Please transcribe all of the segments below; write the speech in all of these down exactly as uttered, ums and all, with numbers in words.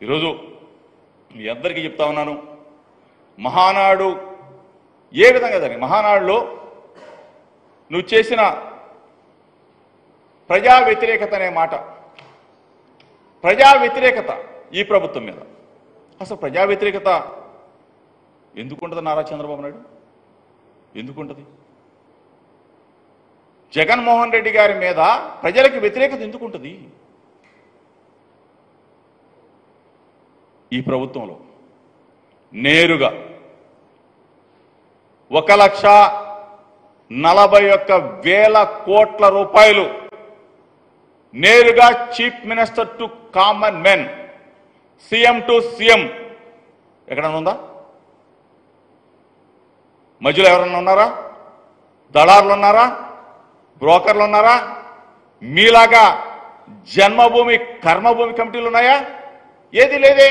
ఈరోజు మీ అందరికీ చెప్తా ఉన్నాను, మహానాడు ఏ విధంగా జరిగింది, మహానాడులో నువ్వు చేసిన ప్రజా వ్యతిరేకత అనే మాట, ప్రజా వ్యతిరేకత ఈ ప్రభుత్వం మీద, అసలు ప్రజా వ్యతిరేకత ఎందుకుంటుంది నారా చంద్రబాబు నాయుడు? ఎందుకుంటుంది? జగన్మోహన్ రెడ్డి గారి మీద ప్రజలకు వ్యతిరేకత ఎందుకుంటుంది? ఈ ప్రభుత్వంలో నేరుగా ఒక లక్ష నలభై ఒక్క వేల కోట్ల రూపాయలు నేరుగా chief minister to common men, CM to CM ఎక్కడన్నా ఉందా? మధ్యలో ఎవరన్నా ఉన్నారా? దళారులు ఉన్నారా? బ్రోకర్లు ఉన్నారా? మీలాగా జన్మభూమి కర్మభూమి కమిటీలు ఉన్నాయా? ఏది లేదే.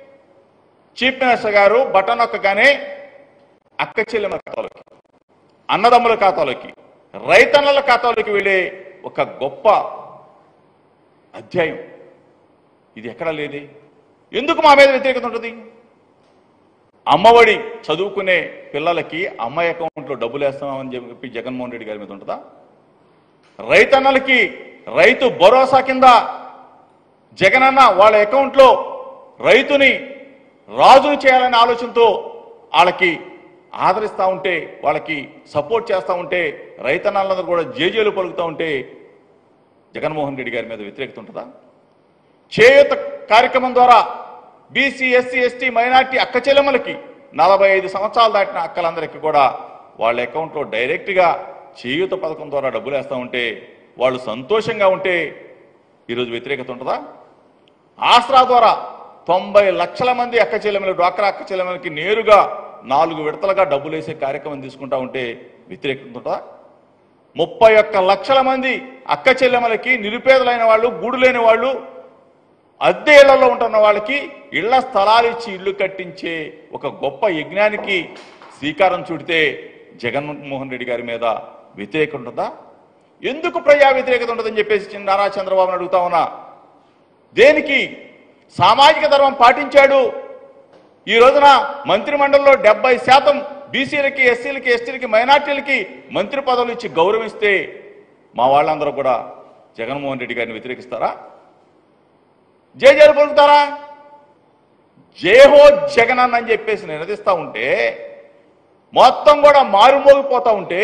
చీఫ్ మినిస్టర్ గారు బటన్ నొక్కగానే అక్క చెల్లెమ్మ ఖాతాలోకి, అన్నదమ్ముల ఖాతాలోకి, రైతన్నల ఖాతాలోకి వెళ్ళే ఒక గొప్ప అధ్యాయం ఇది ఎక్కడా లేదే. ఎందుకు మా మీద వ్యతిరేకత ఉంటుంది? అమ్మఒడి చదువుకునే పిల్లలకి అమ్మాయి అకౌంట్లో డబ్బులు వేస్తామని చెప్పి జగన్మోహన్ రెడ్డి గారి మీద ఉంటుందా? రైతన్నలకి రైతు భరోసా కింద జగనన్న వాళ్ళ అకౌంట్లో రైతుని రాజును చేయాలనే ఆలోచనతో వాళ్ళకి ఆదరిస్తూ ఉంటే, వాళ్ళకి సపోర్ట్ చేస్తూ ఉంటే, రైతన్నలందరూ కూడా జేజేలు పలుకుతూ ఉంటే జగన్మోహన్ రెడ్డి గారి మీద వ్యతిరేకత ఉంటుందా? చేయూత కార్యక్రమం ద్వారా బీసీ ఎస్సీ ఎస్టీ మైనార్టీ అక్క చెల్లెమ్మలకి నలభై ఐదు సంవత్సరాలు దాటిన అక్కలందరికీ కూడా వాళ్ళ అకౌంట్లో డైరెక్ట్గా చేయూత పథకం ద్వారా డబ్బులు వేస్తూ ఉంటే వాళ్ళు సంతోషంగా ఉంటే ఈరోజు వ్యతిరేకత ఉంటుందా? ఆసరా ద్వారా తొంభై లక్షల మంది అక్క చెల్లెమ్మలు, డ్వాక్రా అక్క చెల్లెమ్మలకి నేరుగా నాలుగు విడతలుగా డబ్బులు వేసే కార్యక్రమం తీసుకుంటా ఉంటే వ్యతిరేకత ఉంటుందా? ముప్పై ఒక్క లక్షల మంది అక్క చెల్లెమ్మలకి, నిరుపేదలైన వాళ్ళు, గూడు లేని వాళ్ళు, అద్దె ఇళ్లలో ఉంటున్న వాళ్ళకి ఇళ్ల స్థలాలు ఇచ్చి ఇళ్లు కట్టించే ఒక గొప్ప యజ్ఞానికి శ్రీకారం చుడితే జగన్మోహన్ రెడ్డి గారి మీద వ్యతిరేకత ఉంటుందా? ఎందుకు ప్రజా వ్యతిరేకత ఉంటుందని చెప్పేసి నారా చంద్రబాబుని అడుగుతా ఉన్నా. దేనికి? సామాజిక ధర్మం పాటించాడు. ఈ రోజున మంత్రిమండలిలో డెబ్బై శాతం బీసీలకి, ఎస్సీలకి, ఎస్టీలకి, మైనార్టీలకి మంత్రి పదవులు ఇచ్చి గౌరవిస్తే మా వాళ్ళందరూ కూడా జగన్మోహన్ రెడ్డి గారిని వ్యతిరేకిస్తారా? జేజేలు పలుకుతారా? జేహో జగనన్న అని చెప్పేసి నినదిస్తా ఉంటే, మొత్తం కూడా మారుమోగిపోతా ఉంటే,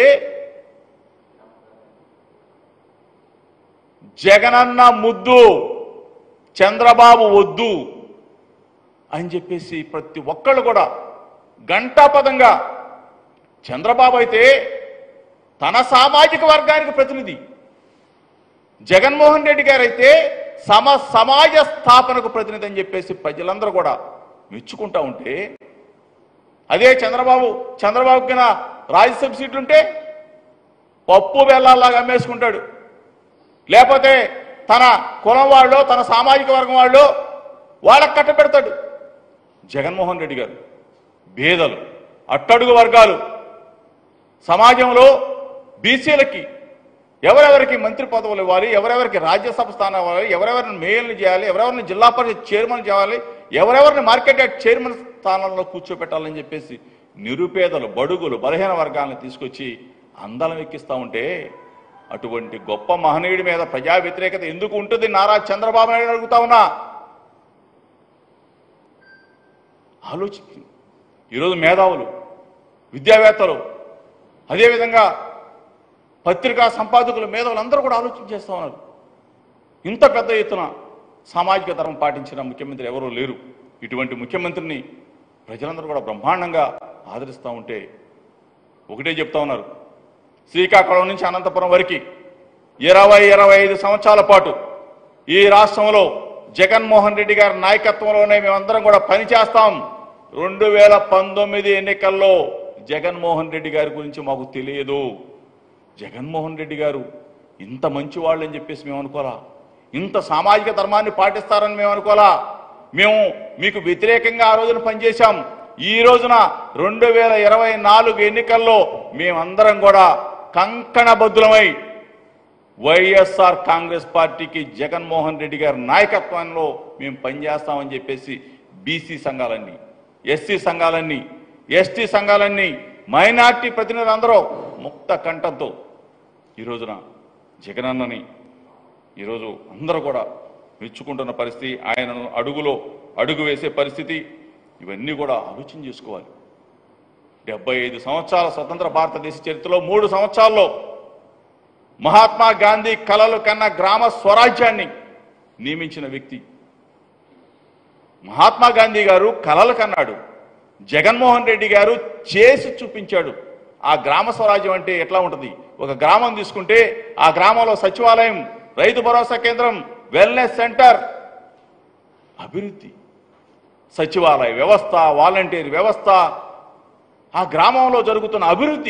జగనన్న ముద్దు, చంద్రబాబు వద్దు అని చెప్పేసి ప్రతి ఒక్కళ్ళు కూడా గంటాపదంగా, చంద్రబాబు అయితే తన సామాజిక వర్గానికి ప్రతినిధి, జగన్మోహన్ రెడ్డి గారు అయితే సమ సమాజ స్థాపనకు ప్రతినిధి అని చెప్పేసి ప్రజలందరూ కూడా మెచ్చుకుంటా ఉంటే, అదే చంద్రబాబు చంద్రబాబు కింద రాజ్యసభ సీట్లుంటే పప్పు బెల్లాల్లాగా అమ్మేసుకుంటాడు. లేకపోతే తన కులం వాళ్ళు, తన సామాజిక వర్గం వాళ్ళు వాళ్ళకు కట్టబెడతాడు. జగన్మోహన్ రెడ్డి గారు పేదలు, అట్టడుగు వర్గాలు, సమాజంలో బీసీలకి ఎవరెవరికి మంత్రి పదవులు ఇవ్వాలి, ఎవరెవరికి రాజ్యసభ స్థానం ఇవ్వాలి, ఎవరెవరిని మేయర్లు చేయాలి, ఎవరెవరిని జిల్లా పరిషత్ చైర్మన్ చేయాలి, ఎవరెవరిని మార్కెట్ యార్డ్ చైర్మన్ స్థానంలో కూర్చోబెట్టాలని చెప్పేసి నిరుపేదలు, బడుగులు, బలహీన వర్గాలను తీసుకొచ్చి అందలం ఎక్కిస్తూ ఉంటే అటువంటి గొప్ప మహనీయుడి మీద ప్రజా వ్యతిరేకత ఎందుకు ఉంటుంది నారా చంద్రబాబు నాయుడు అడుగుతా ఉన్నా. ఆలోచించి ఈరోజు మేధావులు, విద్యావేత్తలు, అదేవిధంగా పత్రికా సంపాదకులు, మేధావులు అందరూ కూడా ఆలోచన చేస్తూ ఉన్నారు. ఇంత పెద్ద ఎత్తున సామాజిక ధర్మం పాటించిన ముఖ్యమంత్రి ఎవరూ లేరు. ఇటువంటి ముఖ్యమంత్రిని ప్రజలందరూ కూడా బ్రహ్మాండంగా ఆదరిస్తూ ఉంటే ఒకటే చెప్తా ఉన్నారు, శ్రీకాకుళం నుంచి అనంతపురం వరకు ఇరవై ఇరవై ఐదు సంవత్సరాల పాటు ఈ రాష్ట్రంలో జగన్మోహన్ రెడ్డి గారి నాయకత్వంలోనే మేమందరం కూడా పనిచేస్తాం. రెండు వేల పంతొమ్మిది ఎన్నికల్లో జగన్మోహన్ రెడ్డి గారి గురించి మాకు తెలియదు. జగన్మోహన్ రెడ్డి గారు ఇంత మంచి వాళ్ళు అని చెప్పేసి మేము అనుకోలా, ఇంత సామాజిక ధర్మాన్ని పాటిస్తారని మేము అనుకోలా. మేము మీకు వ్యతిరేకంగా ఆ రోజున పనిచేశాం. ఈ రోజున రెండు వేల ఇరవై నాలుగు ఎన్నికల్లో మేమందరం కూడా కంకణబద్ధులమై వైఎస్ఆర్ కాంగ్రెస్ పార్టీకి జగన్మోహన్ రెడ్డి గారి నాయకత్వంలో మేము పనిచేస్తామని చెప్పేసి బీసీ సంఘాలన్నీ, ఎస్సీ సంఘాలన్నీ, ఎస్టీ సంఘాలన్నీ, మైనార్టీ ప్రతినిధులందరూ ముక్త కంఠంతో ఈ రోజున జగనన్నని ఈరోజు అందరూ కూడా మెచ్చుకుంటున్న పరిస్థితి, ఆయనను అడుగులో అడుగు వేసే పరిస్థితి, ఇవన్నీ కూడా ఆలోచన చేసుకోవాలి. డెబ్బై ఐదు సంవత్సరాల స్వతంత్ర భారతదేశ చరిత్రలో మూడు సంవత్సరాల్లో మహాత్మా గాంధీ కలలు కన్న గ్రామ స్వరాజ్యాన్ని నియమించిన వ్యక్తి. మహాత్మా గాంధీ గారు కలలు కన్నాడు, జగన్మోహన్ రెడ్డి గారు చేసి చూపించాడు. ఆ గ్రామ స్వరాజ్యం అంటే ఎట్లా ఉంటుంది? ఒక గ్రామం తీసుకుంటే ఆ గ్రామంలో సచివాలయం, రైతు భరోసా కేంద్రం, వెల్నెస్ సెంటర్, అభివృద్ధి, సచివాలయ వ్యవస్థ, వాలంటీర్ వ్యవస్థ, ఆ గ్రామంలో జరుగుతున్న అభివృద్ధి.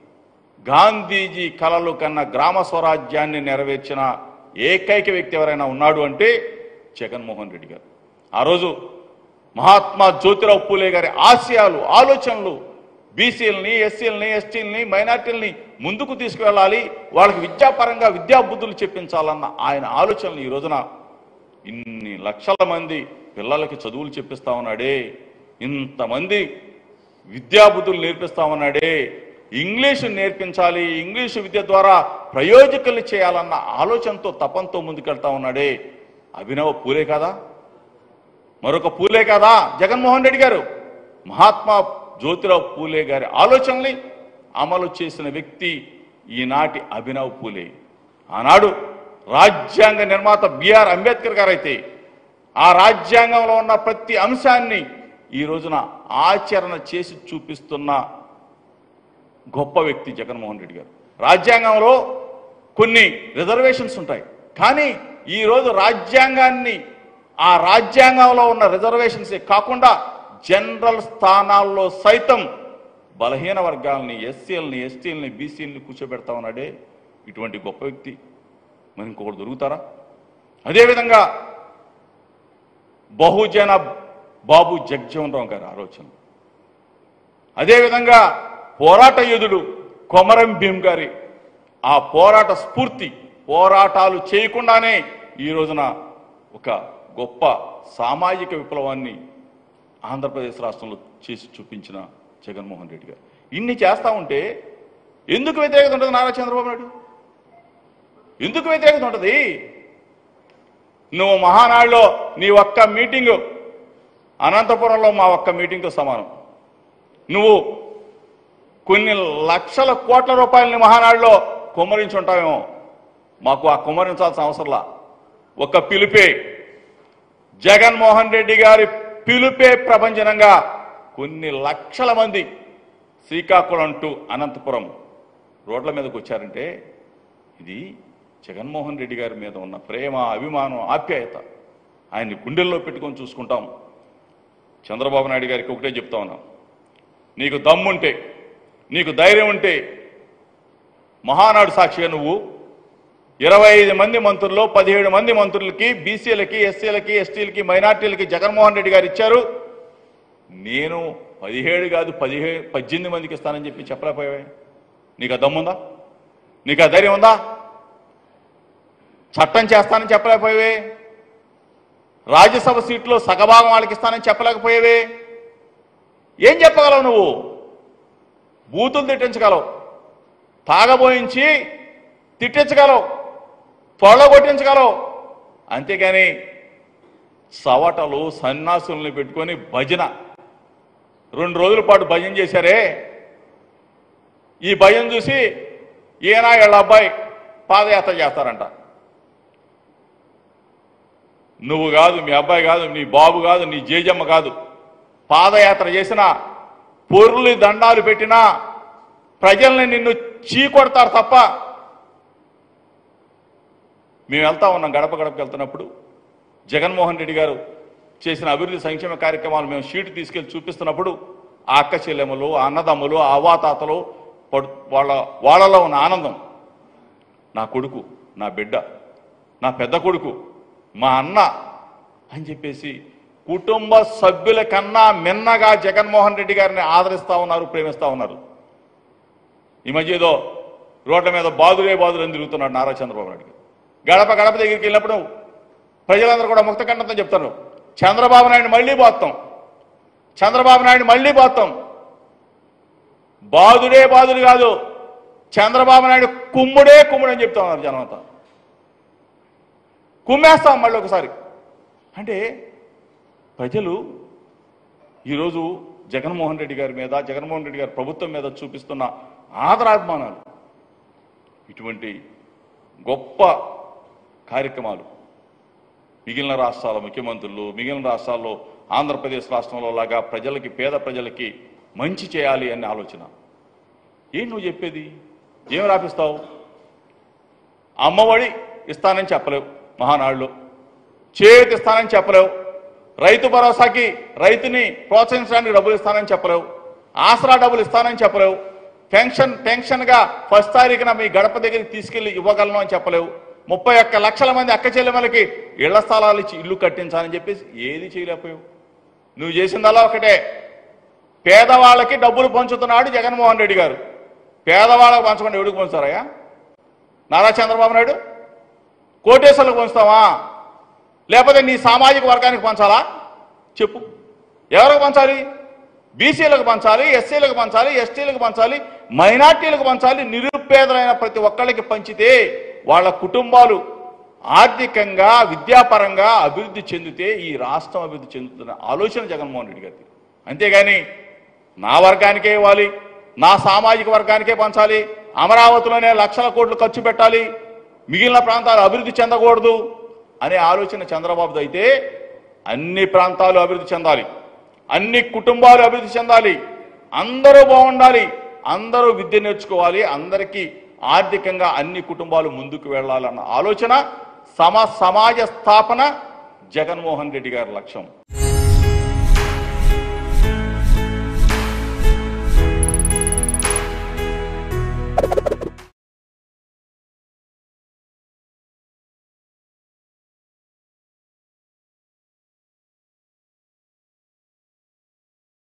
గాంధీజీ కలలు కన్న గ్రామ స్వరాజ్యాన్ని నెరవేర్చిన ఏకైక వ్యక్తి ఎవరైనా ఉన్నాడు అంటే జగన్మోహన్ రెడ్డి గారు. ఆ రోజు మహాత్మా జ్యోతిరావు పూలే గారి ఆశయాలు, ఆలోచనలు బీసీలని, ఎస్సీలని, ఎస్టీలని, మైనార్టీలని ముందుకు తీసుకువెళ్ళాలి, వాళ్ళకి విద్యాపరంగా విద్యాబుద్ధులు చెప్పించాలన్న ఆయన ఆలోచనలు ఈ రోజున ఇన్ని లక్షల మంది పిల్లలకి చదువులు చెప్పిస్తా ఉన్నాడే, ఇంతమంది విద్యాబుద్ధులు నేర్పిస్తా ఉన్నాడే, ఇంగ్లీషు నేర్పించాలి, ఇంగ్లీషు విద్య ద్వారా ప్రయోజకుల్ని చేయాలన్న ఆలోచనతో తపంతో ముందుకెళ్తా ఉన్నాడే, అభినవ పూలే కాదా? మరొక పూలే కాదా జగన్మోహన్ రెడ్డి గారు? మహాత్మా జ్యోతిరావు పూలే గారి ఆలోచనల్ని అమలు చేసిన వ్యక్తి ఈనాటి అభినవ్ పూలే. ఆనాడు రాజ్యాంగ నిర్మాత బిఆర్ అంబేద్కర్ గారు అయితే ఆ రాజ్యాంగంలో ఉన్న ప్రతి అంశాన్ని ఈ రోజున ఆచరణ చేసి చూపిస్తున్న గొప్ప వ్యక్తి జగన్మోహన్ రెడ్డి గారు. రాజ్యాంగంలో కొన్ని రిజర్వేషన్స్ ఉంటాయి, కానీ ఈరోజు రాజ్యాంగాన్ని, ఆ రాజ్యాంగంలో ఉన్న రిజర్వేషన్సే కాకుండా జనరల్ స్థానాల్లో సైతం బలహీన వర్గాలని, ఎస్సీలని, ఎస్టీలని, బీసీలని కూర్చోబెడతా ఉన్నాడే ఇటువంటి గొప్ప వ్యక్తి మరి ఇంకొకటి దొరుకుతారా? అదేవిధంగా బహుజన బాబు జగజ్జీవన్ రావు గారి ఆలోచన, అదేవిధంగా పోరాట యోధుడు కొమరం భీం గారి ఆ పోరాట స్ఫూర్తి, పోరాటాలు చేయకుండానే ఈ రోజున ఒక గొప్ప సామాజిక విప్లవాన్ని ఆంధ్రప్రదేశ్ రాష్ట్రంలో చేసి చూపించిన జగన్మోహన్ రెడ్డి గారు. ఇన్ని చేస్తా ఉంటే ఎందుకు వ్యతిరేకత ఉంటుంది నారా చంద్రబాబు నాయుడు? ఎందుకు వ్యతిరేకత ఉంటుంది? నువ్వు మహానాడులో నీ ఒక్క మీటింగు అనంతపురంలో మా ఒక్క మీటింగ్తో సమానం. నువ్వు కొన్ని లక్షల కోట్ల రూపాయలని మహానాడులో కుమ్మరించి ఉంటావేమో, మాకు ఆ కుమ్మరించాల్సిన అవసరంలా. ఒక పిలుపే, జగన్మోహన్ రెడ్డి గారి పిలుపే ప్రపంచనంగా కొన్ని లక్షల మంది శ్రీకాకుళం టు అనంతపురం రోడ్ల మీదకి వచ్చారంటే ఇది జగన్మోహన్ రెడ్డి గారి మీద ఉన్న ప్రేమ, అభిమానం, ఆప్యాయత. ఆయన్ని గుండెల్లో పెట్టుకొని చూసుకుంటాం. చంద్రబాబు నాయుడు గారికి ఒకటే చెప్తా ఉన్నాం, నీకు దమ్ముంటే, నీకు ధైర్యం ఉంటే మహానాడు సాక్షిగా నువ్వు ఇరవై ఐదు మంది మంత్రుల్లో పదిహేడు మంది మంత్రులకి, బీసీలకి, ఎస్సీలకి, ఎస్టీలకి, మైనార్టీలకి జగన్మోహన్ రెడ్డి గారు ఇచ్చారు. నేను పదిహేడు కాదు పదిహేడు పద్దెనిమిది మందికి ఇస్తానని చెప్పి చెప్పలేకపోయావే? నీకు ఆ దమ్ముందా? నీకు ఆ ధైర్యం ఉందా? చట్టం చేస్తానని చెప్పలేకపోయావే? రాజ్యసభ సీట్లో సగభాగం వాళ్ళకి ఇస్తానని చెప్పలేకపోయావే? ఏం చెప్పగలవు నువ్వు? బూతులు తిట్టించగలవు, తాగబోయించి తిట్టించగలవు, తొడగొట్టించగలవు, అంతేగాని సవటలు సన్యాసుల్ని పెట్టుకొని భజన రెండు రోజుల పాటు భజన చేశారే, ఈ భజన చూసి ఈయన వీళ్ళ అబ్బాయి పాదయాత్ర చేస్తారంట. నువ్వు కాదు, మీ అబ్బాయి కాదు, నీ బాబు కాదు, నీ జేజమ్మ కాదు, పాదయాత్ర చేసిన పొర్లు దండాలు పెట్టినా ప్రజల్ని నిన్ను చీకొడతారు తప్ప. మేము వెళ్తా ఉన్నాం, గడప గడపకి వెళ్తున్నప్పుడు జగన్మోహన్ రెడ్డి గారు చేసిన అభివృద్ధి సంక్షేమ కార్యక్రమాలు మేము షీటు తీసుకెళ్లి చూపిస్తున్నప్పుడు ఆ అక్క చెల్లెమ్మలు, ఆ అన్నదమ్ములు, ఆ అవ్వాతాతలు వాళ్ళ వాళ్ళలో ఉన్న ఆనందం, నా కొడుకు, నా బిడ్డ, నా పెద్ద కొడుకు, మా అన్న అని చెప్పేసి కుటుంబ సభ్యుల కన్నా మిన్నగా జగన్మోహన్ రెడ్డి గారిని ఆదరిస్తా ఉన్నారు, ప్రేమిస్తా ఉన్నారు. ఈ మధ్య ఏదో రోడ్ల మీద బాదులే బాదులు అని తిరుగుతున్నాడు నారా చంద్రబాబు నాయుడు. గడప గడప దగ్గరికి వెళ్ళినప్పుడు ప్రజలందరూ కూడా ముక్త కంఠంతో చెప్తారు, చంద్రబాబు నాయుడు మళ్ళీ పోతాం, చంద్రబాబు నాయుడు మళ్ళీ పోతాం. బాదుడే బాదులు కాదు, చంద్రబాబు నాయుడు కుమ్ముడే కుమ్ముడు అని చెప్తా ఉన్నారు జనం అంతా. కుమ్మేస్తాం మళ్ళీ ఒకసారి అంటే ప్రజలు ఈరోజు జగన్మోహన్ రెడ్డి గారి మీద, జగన్మోహన్ రెడ్డి గారి ప్రభుత్వం మీద చూపిస్తున్న ఆదరాభిమానాలు, ఇటువంటి గొప్ప కార్యక్రమాలు మిగిలిన రాష్ట్రాల ముఖ్యమంత్రులు, మిగిలిన రాష్ట్రాల్లో ఆంధ్రప్రదేశ్ రాష్ట్రంలో లాగా ప్రజలకి, పేద ప్రజలకి మంచి చేయాలి అనే ఆలోచన. ఏం నువ్వు చెప్పేది? ఏం రాపిస్తావు? అమ్మఒడి ఇస్తానని చెప్పలేవు, మహానాడులో చేతి ఇస్తానని చెప్పలేవు, రైతు భరోసాకి రైతుని ప్రోత్సహించడానికి డబ్బులు ఇస్తానని చెప్పలేవు, ఆసరా డబ్బులు ఇస్తానని చెప్పలేవు, పెన్షన్ పెన్షన్గా ఫస్ట్ తారీఖున మీ గడప దగ్గరికి తీసుకెళ్లి ఇవ్వగలను అని చెప్పలేవు, ముప్పై ఒక్క లక్షల మంది అక్క చెల్లెమ్మలకి ఇళ్ల స్థలాలు ఇచ్చి ఇల్లు కట్టించాలని చెప్పేసి ఏది చేయలేకపోయావు. నువ్వు చేసిందల్లా ఒకటే, పేదవాళ్ళకి డబ్బులు పంచుతున్నాడు జగన్మోహన్ రెడ్డి గారు. పేదవాళ్ళకి పంచకుండా ఎవరికి పంచుతారయ్యా? నారా చంద్రబాబు నాయుడు కోటేశ్వర్లకు పంచుతావా? లేకపోతే నీ సామాజిక వర్గానికి పంచాలా? చెప్పు, ఎవరికి పంచాలి? బీసీలకు పంచాలి, ఎస్సీలకు పంచాలి, ఎస్టీలకు పంచాలి, మైనార్టీలకు పంచాలి. నిరుపేదలైన ప్రతి ఒక్కళ్ళకి పంచితే వాళ్ళ కుటుంబాలు ఆర్థికంగా, విద్యాపరంగా అభివృద్ధి చెందితే ఈ రాష్ట్రం అభివృద్ధి చెందుతున్న ఆలోచన జగన్మోహన్ రెడ్డి గారిది. అంతేగాని నా వర్గానికే ఇవ్వాలి, నా సామాజిక వర్గానికే పంచాలి, అమరావతిలోనే లక్షల కోట్లు ఖర్చు పెట్టాలి, మిగిలిన ప్రాంతాలు అభివృద్ధి చెందకూడదు అనే ఆలోచన చంద్రబాబుది అయితే అన్ని ప్రాంతాలు అభివృద్ధి చెందాలి, అన్ని కుటుంబాలు అభివృద్ధి చెందాలి, అందరూ బాగుండాలి, అందరూ విద్య నేర్చుకోవాలి, అందరికీ ఆర్థికంగా అన్ని కుటుంబాలు ముందుకు వెళ్ళాలన్న ఆలోచన, సమ సమాజ స్థాపన జగన్మోహన్ రెడ్డి గారి లక్ష్యం.